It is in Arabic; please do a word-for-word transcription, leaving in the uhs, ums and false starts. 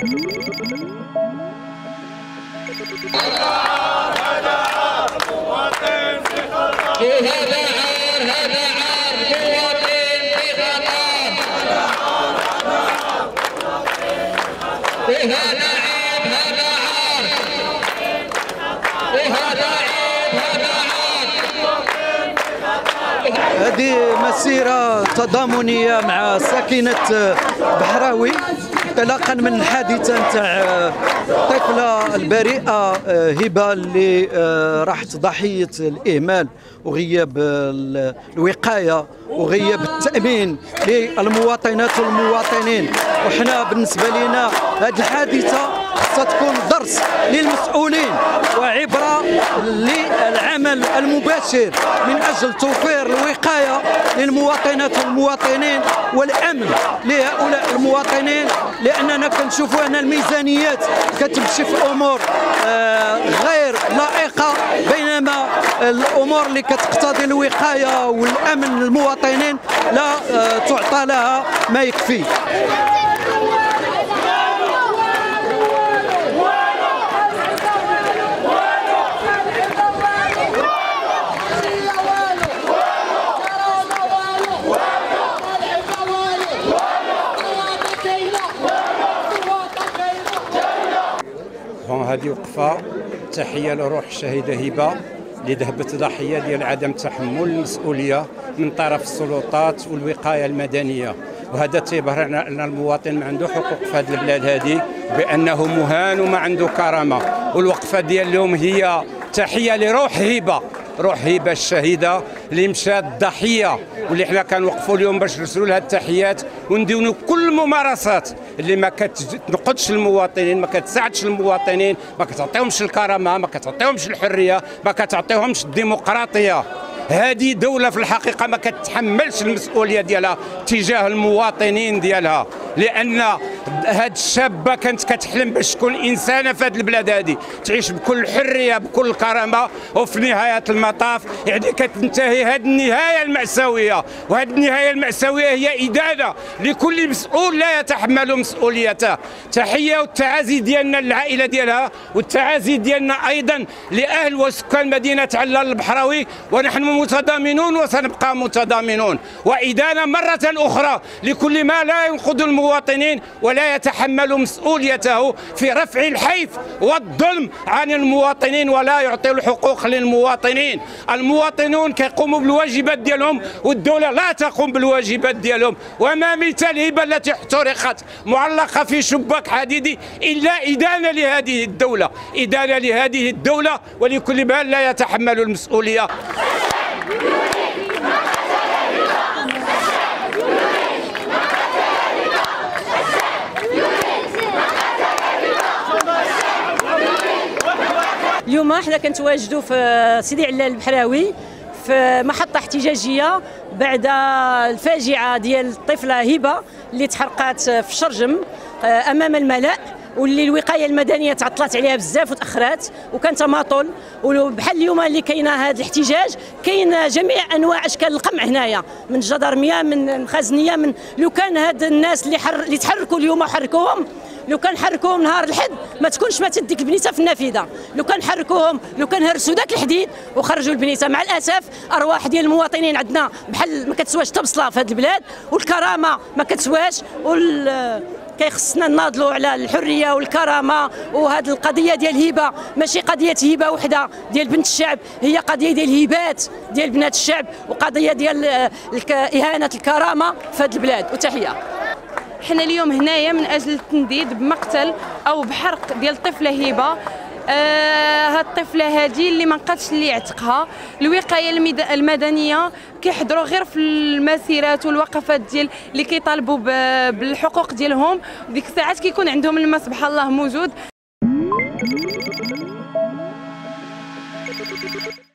هذه مسيرة تضامنية مع ساكنة بحراوي انطلاقا من الحادثة نتاع الطفلة البريئة هبة اللي راحت ضحية الإهمال وغياب الوقاية وغياب التأمين للمواطنات والمواطنين. وحنا بالنسبة لنا هذه الحادثة ستكون درس للمسؤولين وعبرة للعمل المباشر من أجل توفير الوقاية للمواطنات والمواطنين والأمن لهؤلاء المواطنين، لأننا كنشوفوا أن الميزانيات كتمشي في أمور غير لائقة، بينما الأمور اللي كتقتضي الوقاية والأمن للمواطنين لا تعطى لها ما يكفي. هذه وقفة تحية لروح الشهيدة هبة اللي ذهبت ضحية ديال عدم تحمل المسؤولية من طرف السلطات والوقاية المدنية، وهذا تيظهر أن المواطن ما عنده حقوق في هذه البلاد هذه، بأنه مهان وما عنده كرامة. والوقفة ديال اليوم هي تحية لروح هبة، روح هبة الشهيدة اللي مشات ضحية، واللي حنا كنوقفوا اليوم باش نرسلوا لها التحيات ونديروا كل الممارسات اللي ما كتنقدش المواطنين، ما كتساعدش المواطنين، ما كتعطيهمش الكرامة، ما كتعطيهمش الحرية، ما كتعطيهمش الديمقراطية. هذه دولة في الحقيقة ما كتحملش المسؤولية ديالها تجاه المواطنين ديالها، لأن هاد الشابة كانت كتحلم باش تكون إنسانة في هاد البلاد هذه، تعيش بكل حرية بكل كرامة، وفي نهاية المطاف يعني كتنتهي هاد النهاية المأساوية. وهاد النهاية المأساوية هي إدانة لكل مسؤول لا يتحمل مسؤوليته. تحية والتعازي ديالنا للعائلة ديالها، والتعازي ديالنا أيضا لأهل وسكان مدينة علال البحراوي، ونحن متضامنون وسنبقى متضامنون. وإدانة مرة أخرى لكل ما لا ينقذ المواطنين ولا يتحمل مسؤوليته في رفع الحيف والظلم عن المواطنين ولا يعطي الحقوق للمواطنين. المواطنون كيقوموا بالواجبات ديالهم والدولة لا تقوم بالواجبات ديالهم. وما مثال هبة التي احترقت معلقة في شباك حديدي إلا إدانة لهذه الدولة، إدانة لهذه الدولة ولكل من لا يتحمل المسؤولية. اليوم حنا كنتواجدوا في سيدي علال البحراوي في محطة احتجاجية بعد الفاجعة ديال الطفلة هبة اللي تحرقات في الشرجم أمام الملأ، واللي الوقايه المدنيه تعطلات عليها بزاف وتاخرات وكان تماطل. وبحال اليوم اللي كاينه هذا الاحتجاج كاين جميع انواع اشكال القمع هنايا، من الجدرميه من المخازنيه، من لو كان هاد الناس اللي حر اللي تحركوا اليوم حركوهم، لو كان حركوهم نهار الحد ما تكونش ماتت ديك البنيته في النافذه. لو كان حركوهم لو كان هرسوا ذاك الحديد وخرجوا البنيته. مع الاسف ارواح ديال المواطنين عندنا بحال ما كتسواش تبصله في هذه البلاد، والكرامه ما كتسواش، وال كيخصنا نناضلوا على الحريه والكرامه. وهذه القضيه ديال هبه ماشي قضيه هبه وحده ديال بنت الشعب، هي قضيه ديال الهبات ديال بنات الشعب، وقضيه ديال اهانه الكرامه في هذه البلاد. وتحيه. حنا اليوم هنايا من اجل التنديد بمقتل او بحرق ديال الطفله هبه. آه هاد الطفله هذه اللي ما نقدش اللي يعتقها. الوقايه المدنيه كيحضروا غير في المسيرات والوقفات ديال اللي كيطالبوا بالحقوق ديالهم، ديك الساعات كيكون عندهم الماء سبحان الله موجود.